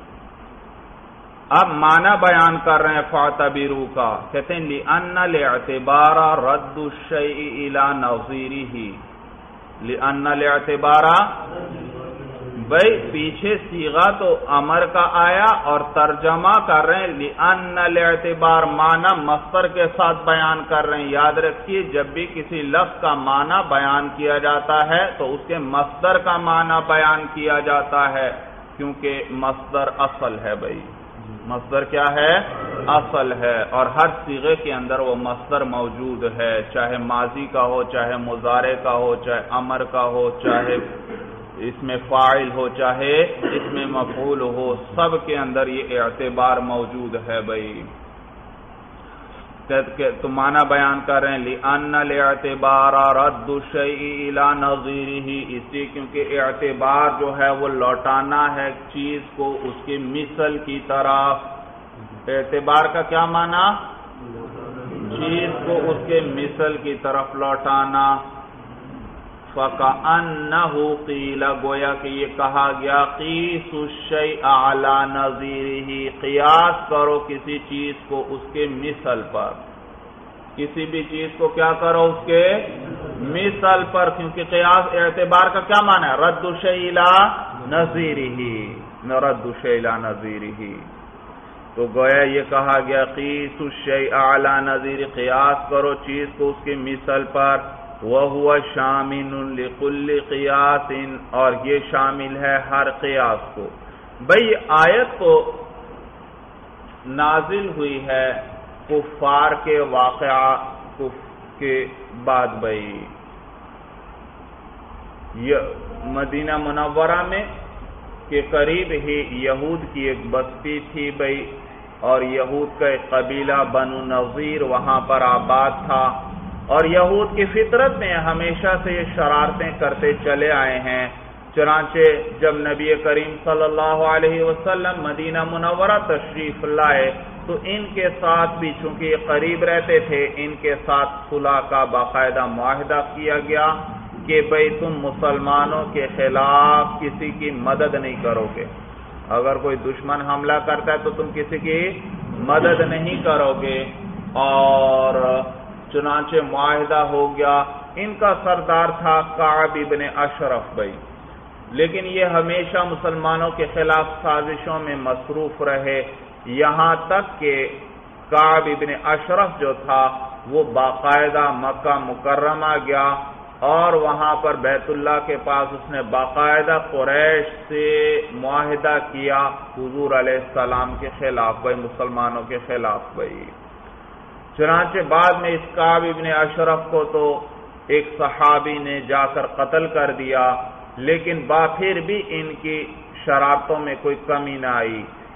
اب معنی بیان کر رہے ہیں فاعتبروا کا، کہتے ہیں لِأَنَّ الْاعْتِبَارَ رَدُّ الشَّيْءِ إِلَى نَظِيرِهِ، لِأَنَّ الْاعْتِبَارَ بھائی پیچھے صیغہ تو امر کا آیا اور ترجمہ کر رہے ہیں لِأَنَّ الْاعْتِبَارَ معنی مصدر کے ساتھ بیان کر رہے ہیں۔ یاد رکھیے جب بھی کسی لفظ کا معنی بیان کیا جاتا ہے تو اس کے مصدر کا معنی بیان کیا جاتا ہے، کیونکہ مصدر اصل ہے بھائی، مصدر کیا ہے اصل ہے، اور ہر صیغے کے اندر وہ مصدر موجود ہے، چاہے ماضی کا ہو، چاہے مضارع کا ہو، چاہے امر کا ہو، چاہے اس میں فاعل ہو، چاہے اس میں مفعول ہو، سب کے اندر یہ اعتبار موجود ہے بھائی۔ تو معنی بیان کر رہے ہیں لِأَنَّ الْاعْتِبَارَ رَدُّ الشَّيْءِ إِلَى نَظِيرِهِ، اس لیے کیونکہ اعتبار جو ہے وہ لوٹانا ہے چیز کو اس کی مثل کی طرف۔ اعتبار کا کیا معنی؟ چیز کو اس کے مثل کی طرف لوٹانا۔ فَكَأَنَّهُ قِيلَ گویا کہ یہ کہا گیا قِيسُ الشَّيْءَ عَلَى نَظِيرِهِ قیاس کرو کسی چیز کو اس کے مثل پر، کسی بھی چیز کو کیا کرو اس کے مثل پر، کیونکہ قیاس اعتبار کا کیا معنی ہے رد الشیء الی نظیرہ، رد الشیء الی نظیرہ، تو گویا یہ کہا گیا قِيسُ الشَّيْءَ عَلَى نَظِيرِهِ قیاس کرو چیز کو اس کے مثل پر، وَهُوَ شَامِلٌ لِكُلِّ قِيَاسٍ اور یہ شامل ہے ہر قیاس کو۔ بھئی آیت کو نازل ہوئی ہے کفار کے واقعہ کے بعد بھئی، مدینہ منورہ میں کے قریب ہی یہود کی ایک بستی تھی بھئی، اور یہود کا ایک قبیلہ بنو نظیر وہاں پر آباد تھا، اور یہود کی فطرت میں ہمیشہ سے یہ شرارتیں کرتے چلے آئے ہیں۔ چنانچہ جب نبی کریم صلی اللہ علیہ وسلم مدینہ منورہ تشریف لائے تو ان کے ساتھ بھی چونکہ یہ قریب رہتے تھے ان کے ساتھ صلح کا باقاعدہ معاہدہ کیا گیا کہ بھئی تم مسلمانوں کے خلاف کسی کی مدد نہیں کرو گے، اگر کوئی دشمن حملہ کرتا ہے تو تم کسی کی مدد نہیں کرو گے، اور چنانچہ معاہدہ ہو گیا۔ ان کا سردار تھا کعب ابن اشرف بھائی، لیکن یہ ہمیشہ مسلمانوں کے خلاف سازشوں میں مصروف رہے، یہاں تک کہ کعب ابن اشرف جو تھا وہ باقاعدہ مکہ مکرمہ گیا، اور وہاں پر بیت اللہ کے پاس اس نے باقاعدہ قریش سے معاہدہ کیا حضور علیہ السلام کے خلاف بھائی، مسلمانوں کے خلاف بھائی۔ چنانچہ بعد میں اس کعب ابن اشرف کو تو ایک صحابی نے جا کر قتل کر دیا، لیکن با پھر بھی ان کی شرارتوں میں کوئی کمی نہ آئی۔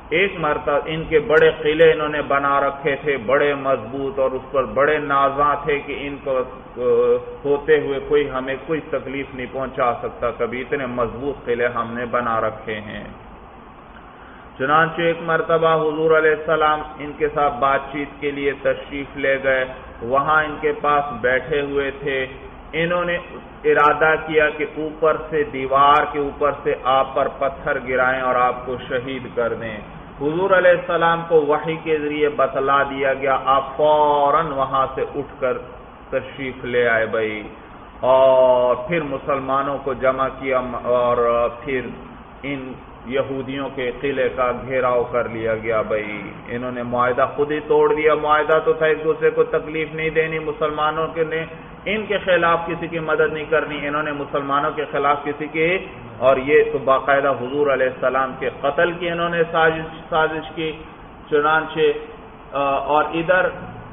ایک مرتبہ ان کے بڑے قلعے انہوں نے بنا رکھے تھے، بڑے مضبوط، اور اس پر بڑے نازاں تھے کہ ان کو ہوتے ہوئے کوئی ہمیں کوئی تکلیف نہیں پہنچا سکتا، کبھی اتنے مضبوط قلعے ہم نے بنا رکھے ہیں۔ چنانچہ ایک مرتبہ حضور علیہ السلام ان کے ساتھ بات چیت کے لیے تشریف لے گئے، وہاں ان کے پاس بیٹھے ہوئے تھے، انہوں نے ارادہ کیا کہ اوپر سے دیوار کے اوپر سے آپ پر پتھر گرائیں اور آپ کو شہید کر دیں۔ حضور علیہ السلام کو وحی کے ذریعے بتلا دیا گیا، آپ فوراً وہاں سے اٹھ کر تشریف لے آئے بھائی، اور پھر مسلمانوں کو جمع کیا اور پھر ان یہودیوں کے قلعے کا گھیراؤ کر لیا گیا بھائی۔ انہوں نے معاہدہ خود ہی توڑ دیا، معاہدہ تو تھا ایک دوسرے کو تکلیف نہیں دینی، مسلمانوں کے نے ان کے خلاف کسی کی مدد نہیں کرنی، انہوں نے مسلمانوں کے خلاف کسی کی، اور یہ تو باقاعدہ حضور علیہ السلام کے قتل کی انہوں نے سازش سازش کی۔ چنانچہ اور ادھر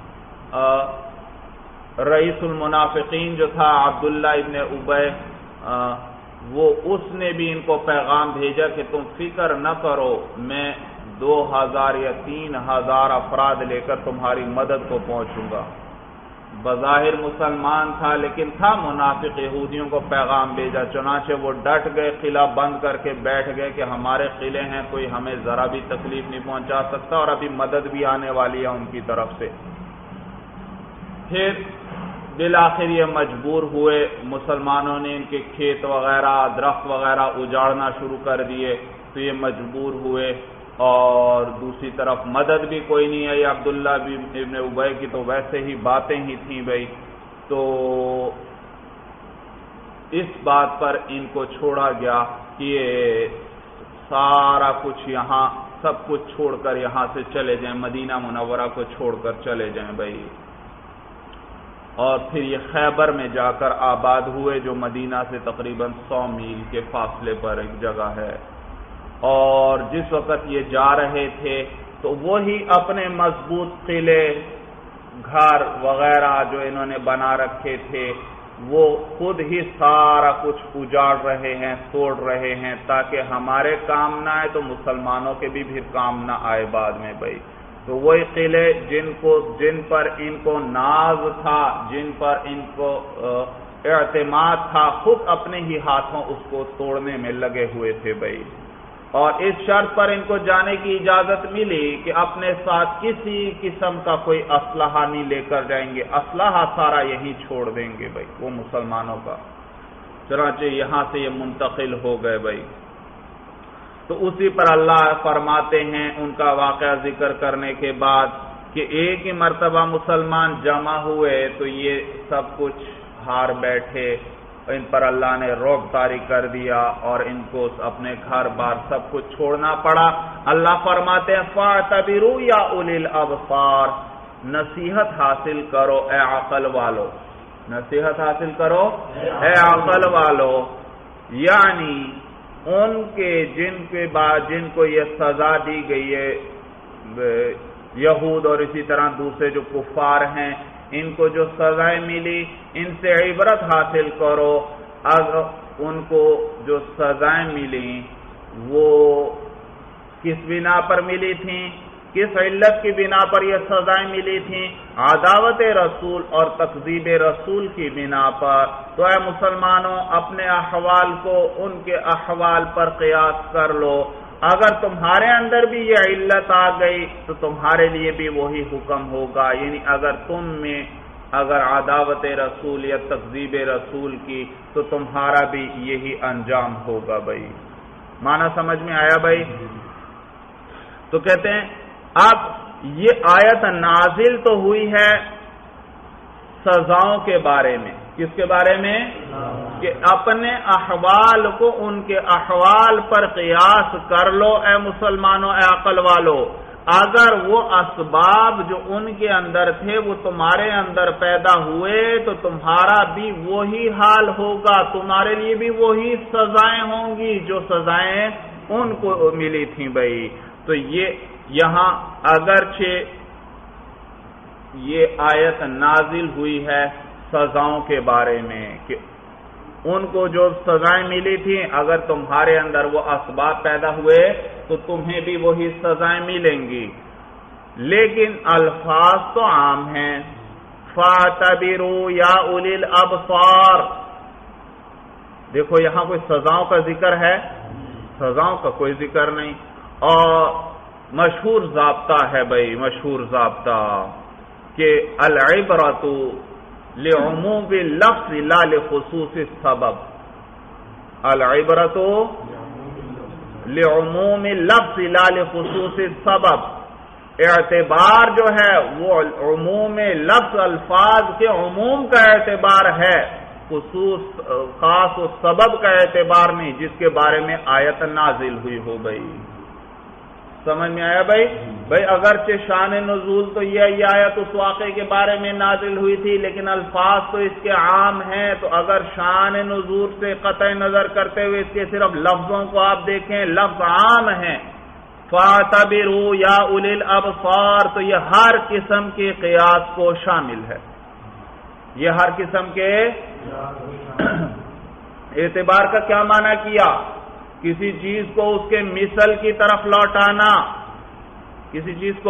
رئیس المنافقین جو تھا عبداللہ ابن ابی، وہ اس نے بھی ان کو پیغام بھیجا کہ تم فکر نہ کرو، میں دو ہزار یا تین ہزار افراد لے کر تمہاری مدد کو پہنچوں گا۔ بظاہر مسلمان تھا لیکن تھا منافق، یہودیوں کو پیغام بھیجا، چنانچہ وہ ڈٹ گئے، قلعہ بند کر کے بیٹھ گئے کہ ہمارے قلعے ہیں، کوئی ہمیں ذرا بھی تکلیف نہیں پہنچا سکتا، اور ابھی مدد بھی آنے والی ہے ان کی طرف سے۔ پھر بالآخر یہ مجبور ہوئے، مسلمانوں نے ان کے کھیت وغیرہ درخت وغیرہ اجاڑنا شروع کر دیے، تو یہ مجبور ہوئے، اور دوسری طرف مدد بھی کوئی نہیں ہے، یہ عبداللہ ابن ابی کی تو ویسے ہی باتیں ہی تھیں بھائی، تو اس بات پر ان کو چھوڑا گیا کہ یہ سارا کچھ یہاں سب کچھ چھوڑ کر یہاں سے چلے جائیں، مدینہ منورہ کو چھوڑ کر چلے جائیں بھائی، اور پھر یہ خیبر میں جا کر آباد ہوئے، جو مدینہ سے تقریباً سو میل کے فاصلے پر ایک جگہ ہے۔ اور جس وقت یہ جا رہے تھے تو وہی اپنے مضبوط قلعے گھر وغیرہ جو انہوں نے بنا رکھے تھے وہ خود ہی سارا کچھ اجاڑ رہے ہیں، توڑ رہے ہیں، تاکہ ہمارے کام نہ آئے تو مسلمانوں کے بھی پھر کام نہ آئے بعد میں بھائی۔ تو وہی قلعے جن کو جن پر ان کو ناز تھا، جن پر ان کو اعتماد تھا، خود اپنے ہی ہاتھوں اس کو توڑنے میں لگے ہوئے تھے بھائی، اور اس شرط پر ان کو جانے کی اجازت ملی کہ اپنے ساتھ کسی قسم کا کوئی اسلحہ نہیں لے کر جائیں گے، اسلحہ سارا یہیں چھوڑ دیں گے بھائی وہ مسلمانوں کا۔ چنانچہ یہاں سے یہ منتقل ہو گئے بھائی۔ تو اسی پر اللہ فرماتے ہیں ان کا واقعہ ذکر کرنے کے بعد کہ ایک ہی مرتبہ مسلمان جمع ہوئے تو یہ سب کچھ ہار بیٹھے، ان پر اللہ نے رعب طاری کر دیا اور ان کو اپنے گھر بار سب کچھ چھوڑنا پڑا۔ اللہ فرماتے ہیں فَاعْتَبِرُوا يَا أُولِي الْأَبْصَارِ، نصیحت حاصل کرو اے عقل والو، نصیحت حاصل کرو اے عقل والو، یعنی ان کے جن کے بعد جن کو یہ سزا دی گئی ہے، یہود اور اسی طرح دوسرے جو کفار ہیں، ان کو جو سزائیں ملی ان سے عبرت حاصل کرو۔ اگر ان کو جو سزائیں ملی وہ کس بنا پر ملی تھیں، کس علت کی بنا پر یہ سزائیں ملی تھیں؟ عداوت رسول اور تکذیب رسول کی بنا پر۔ تو اے مسلمانوں اپنے احوال کو ان کے احوال پر قیاس کر لو، اگر تمہارے اندر بھی یہ علت آ گئی تو تمہارے لیے بھی وہی حکم ہوگا، یعنی اگر تم میں اگر عداوت رسول یا تکذیب رسول کی تو تمہارا بھی یہی انجام ہوگا بھائی۔ معنی سمجھ میں آیا بھائی؟ تو کہتے ہیں اب یہ آیت نازل تو ہوئی ہے سزاؤں کے بارے میں، کس کے بارے میں؟ کہ اپنے احوال کو ان کے احوال پر قیاس کر لو اے مسلمانوں، اے عقل والو، اگر وہ اسباب جو ان کے اندر تھے وہ تمہارے اندر پیدا ہوئے تو تمہارا بھی وہی حال ہوگا، تمہارے لیے بھی وہی سزائیں ہوں گی جو سزائیں ان کو ملی تھیں بھائی۔ تو یہ یہاں اگرچہ یہ آیت نازل ہوئی ہے سزاؤں کے بارے میں کہ ان کو جو سزائیں ملی تھیں اگر تمہارے اندر وہ اسباب پیدا ہوئے تو تمہیں بھی وہی سزائیں ملیں گی، لیکن الفاظ تو عام ہیں۔ فَاعْتَبِرُوا يَا أُولِي الْأَبْصَارِ، دیکھو یہاں کوئی سزاؤں کا ذکر ہے؟ سزاؤں کا کوئی ذکر نہیں، اور مشہور ضابطہ ہے بھائی، مشہور ضابطہ کہ العبرۃ لعموم اللفظ لا لخصوص السبب، العبرۃ لعموم اللفظ لا لخصوص السبب، اعتبار جو ہے وہ عموم لفظ الفاظ کے عموم کا اعتبار ہے، خصوص خاص و سبب کا اعتبار نہیں جس کے بارے میں آیت نازل ہوئی ہو گئی۔ سمجھ میں آیا بھائی؟ بھائی اگرچہ شان نزول تو یہ آیت اس واقعے کے بارے میں نازل ہوئی تھی، لیکن الفاظ تو اس کے عام ہیں، تو اگر شان نزول سے قطع نظر کرتے ہوئے اس کے صرف لفظوں کو آپ دیکھیں، لفظ عام ہیں، فَاعْتَبِرُوا يَا أُولِي الْأَبْصَارِ، تو یہ ہر قسم کے قیاس کو شامل ہے، یہ ہر قسم کے اعتبار کا کیا معنی کیا؟ کسی چیز کو اس کے مثل کی طرف لوٹانا، کسی چیز کو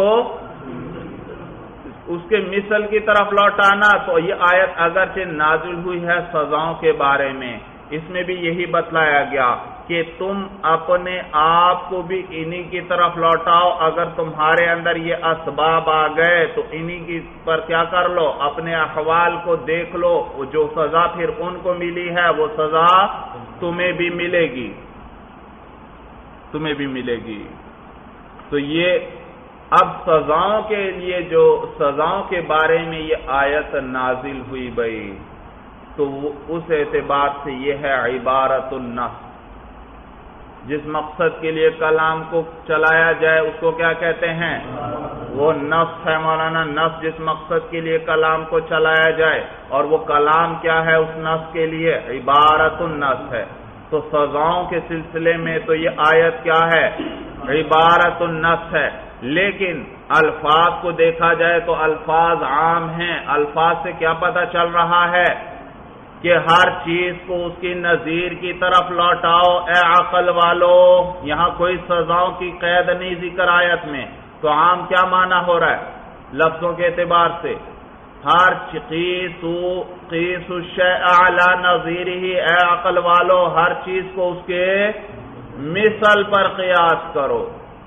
اس کے مثل کی طرف لوٹانا، تو یہ آیت اگرچہ نازل ہوئی ہے سزاؤں کے بارے میں، اس میں بھی یہی بتلایا گیا کہ تم اپنے آپ کو بھی انہی کی طرف لوٹاؤ، اگر تمہارے اندر یہ اسباب آ گئے تو انہی کی پر کیا کر لو، اپنے احوال کو دیکھ لو، جو سزا پھر ان کو ملی ہے وہ سزا تمہیں بھی ملے گی، تمہیں بھی ملے گی۔ تو یہ اب سزاؤں کے لیے جو سزاؤں کے بارے میں یہ آیت نازل ہوئی بھائی، تو اس اعتبار سے یہ ہے عبارت النص، جس مقصد کے لیے کلام کو چلایا جائے اس کو کیا کہتے ہیں؟ وہ نص ہے مولانا، نص جس مقصد کے لیے کلام کو چلایا جائے، اور وہ کلام کیا ہے اس نص کے لیے؟ عبارت النص ہے۔ تو سزاؤں کے سلسلے میں تو یہ آیت کیا ہے؟ عبارت النص ہے، لیکن الفاظ کو دیکھا جائے تو الفاظ عام ہیں، الفاظ سے کیا پتہ چل رہا ہے کہ ہر چیز کو اس کی نظیر کی طرف لوٹاؤ اے عقل والو، یہاں کوئی سزاؤں کی قید نہیں ذکر آیت میں، تو عام کیا معنی ہو رہا ہے لفظوں کے اعتبار سے؟ ہر قیس قیس الشیء علی نظیرہ، اے عقل والو ہر چیز کو اس کے مثل پر قیاس کرو۔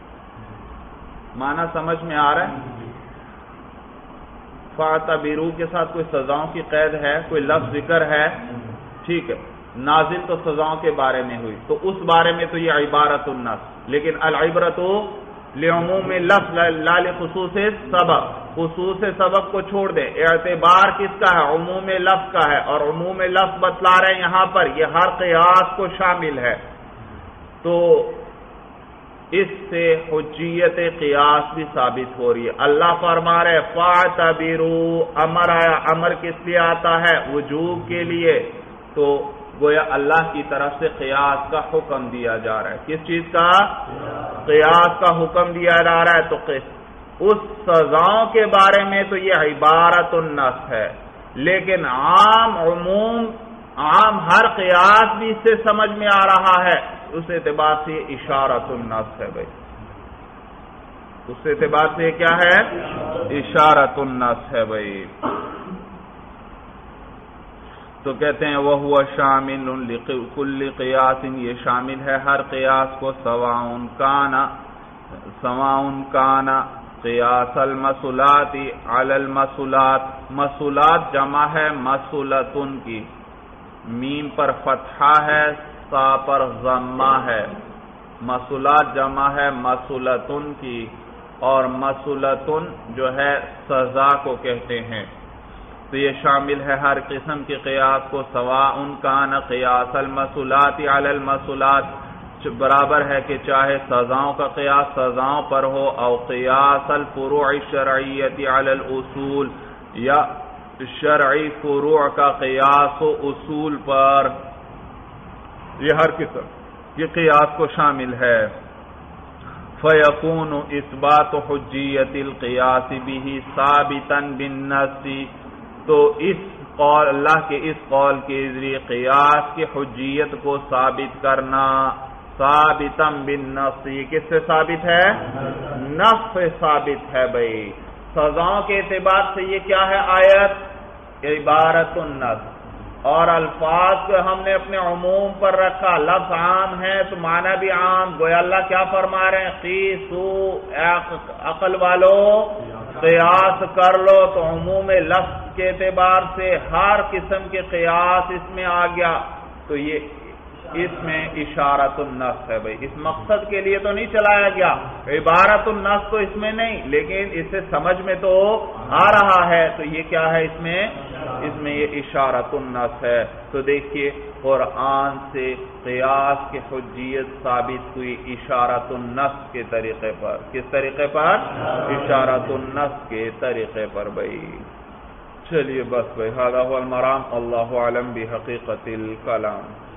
معنی سمجھ میں آ رہا ہے؟ فَاعْتَبِرُوا کے ساتھ کوئی سزاؤں کی قید ہے، کوئی لفظ ذکر ہے، ٹھیک ہے، نازل تو سزاؤں کے بارے میں ہوئی، تو اس بارے میں تو یہ عبارت النص، لیکن العبرۃ لعموم لفظ لا لخصوص سبب، خصوص سبب کو چھوڑ دیں، اعتبار کس کا ہے؟ عموم لفظ کا ہے، اور عموم لفظ بتلا رہے ہیں یہاں پر یہ ہر قیاس کو شامل ہے، تو اس سے حجیت قیاس بھی ثابت ہو رہی ہے۔ اللہ فرما رہے فَاعْتَبِرُوا، امر آیا، امر کس لیے آتا ہے؟ وجوب کے لیے، تو گویا اللہ کی طرف سے قیاس کا حکم دیا جا رہا ہے۔ کس چیز کا؟ قیاس کا حکم دیا جا رہا ہے، تو اس سزاؤں کے بارے میں تو یہ عبارت النص ہے، لیکن عام عموم عام ہر قیاس بھی اس سے سمجھ میں آ رہا ہے، اس اعتبار سے یہ اشارت النص ہے بھائی، اس اعتبار سے یہ کیا ہے؟ اشارت النص ہے بھائی۔ تو کہتے ہیں وَهُوَ شَامِلٌ لِكُلِّ قِيَاسٍ، یہ شامل ہے ہر قیاس کو، سواء کان سواء کان قیاس المسولات علی المسولات، مسولات جمع ہے مسولتن کی، میم پر فتحہ ہے، سا پر ضمہ ہے، مسولات جمع ہے مسولتن کی، اور مسولتن جو ہے سزا کو کہتے ہیں، تو یہ شامل ہے ہر قسم کے قیاس کو، سواء کان قیاس المسولات علی المسولات، برابر ہے کہ چاہے سزاؤں کا قیاس سزاؤں پر ہو، او قیاس الفروع الشرعیت علی الاصول، یا شرعی فروع کا قیاس و اصول پر، یہ ہر قسم یہ قیاس کو شامل ہے۔ فَيَكُونُ إِثْبَاتُ حُجِّيَّةِ الْقِيَاسِ بِهِ ثَابِتًا بِالنَّصِّ، تو اس قول اللہ کے اس قول کے ذریعے قیاس کی حجیت کو ثابت کرنا. ثابتم بالنص، یہ کس سے ثابت ہے؟ نص سے ثابت ہے بھائی. سزاؤں کے اعتبار سے یہ کیا ہے آیت؟ عبارت النص. اور الفاظ کو ہم نے اپنے عموم پر رکھا، لفظ عام ہے تو معنی بھی عام. گویا اللہ کیا فرما رہے ہیں؟ قیسو، عقل والو قیاس کر لو. تو عموم لفظ کے اعتبار سے ہر قسم کے قیاس اس میں آ گیا. تو یہ اس میں اشارت النص ہے بھائی. اس مقصد کے لیے تو نہیں چلایا گیا. عبارت النص تو اس میں نہیں، لیکن اسے سمجھ میں تو آ رہا ہے. تو یہ کیا ہے اس میں؟ اس میں یہ اشارت النص ہے. تو دیکھیے قرآن سے قیاس کی حجیت ثابت ہوئی اشارت النص کے طریقے پر. کس طریقے پر؟ اشارت النص کے طریقے پر بھائی. چلیے بس بھائی، ھذا ھو المرام. اللہ اعلم بحقیقت الکلام.